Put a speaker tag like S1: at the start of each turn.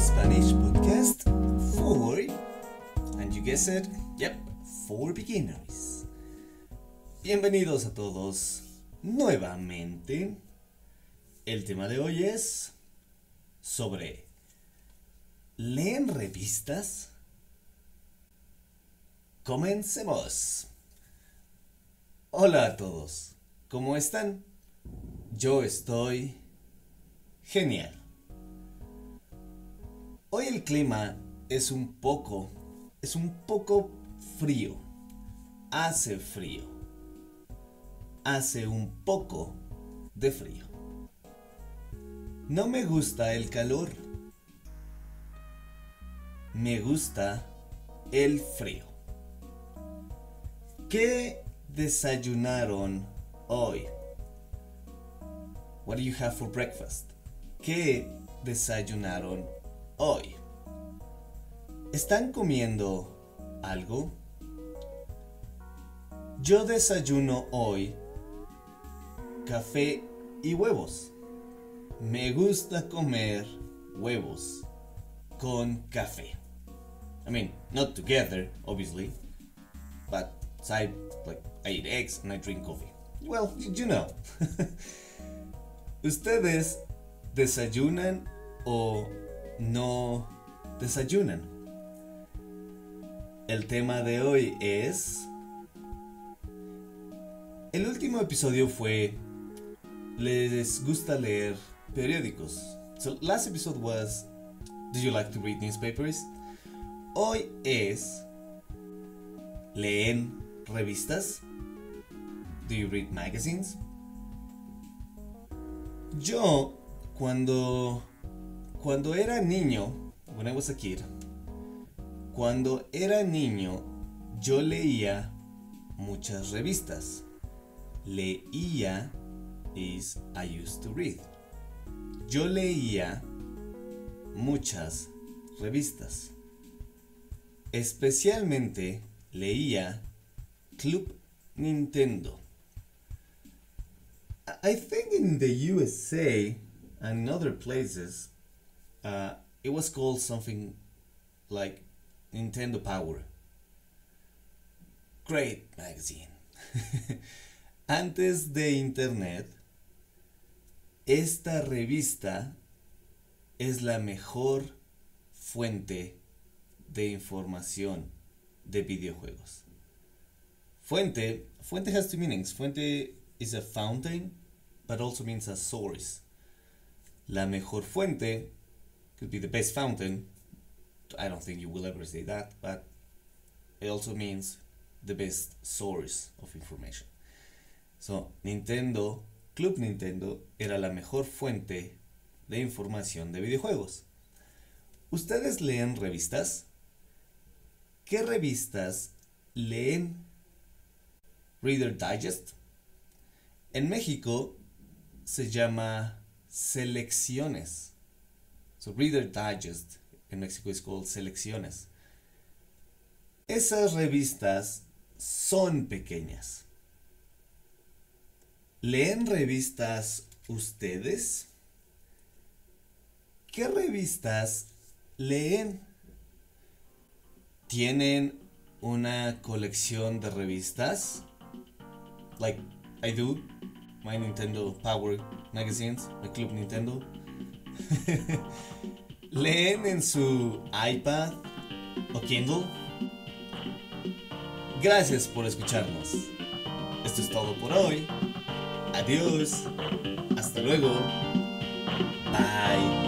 S1: Spanish podcast for, and you guessed it, yep, for beginners. Bienvenidos a todos nuevamente. El tema de hoy es sobre ¿leen revistas? Comencemos. Hola a todos, ¿cómo están? Yo estoy genial. Hoy el clima es un poco frío. Hace frío. Hace un poco de frío. No me gusta el calor. Me gusta el frío. ¿Qué desayunaron hoy? What do you have for breakfast? ¿Qué desayunaron hoy? ¿Están comiendo algo? Yo desayuno hoy café y huevos. Me gusta comer huevos con café. I mean, not together, obviously, but I eat eggs and I drink coffee. Well, you know. ¿Ustedes desayunan o no desayunan? El tema de hoy es... El último episodio fue... ¿Les gusta leer periódicos? So last episode was... Do you like to read newspapers? Hoy es... ¿Leen revistas? Do you read magazines? Yo, cuando era niño, when I was a kid, cuando era niño, yo leía muchas revistas. Leía is I used to read. Yo leía muchas revistas. Especialmente leía Club Nintendo. I think in the USA and in other places, it was called something like Nintendo Power. Great magazine. Antes de Internet, esta revista es la mejor fuente de información de videojuegos. Fuente has two meanings. Fuente is a fountain, but also means a source. La mejor fuente could be the best fountain. I don't think you will ever say that, but it also means the best source of information. So, Club Nintendo era la mejor fuente de información de videojuegos. ¿Ustedes leen revistas? ¿Qué revistas leen? Reader Digest. En México se llama Selecciones. So Reader Digest en México es called Selecciones. Esas revistas son pequeñas. ¿Leen revistas ustedes? ¿Qué revistas leen? ¿Tienen una colección de revistas? Like I do. My Nintendo Power magazines, my Club Nintendo. ¿Leen en su iPad o Kindle? Gracias por escucharnos. Esto es todo por hoy. Adiós. Hasta luego. Bye.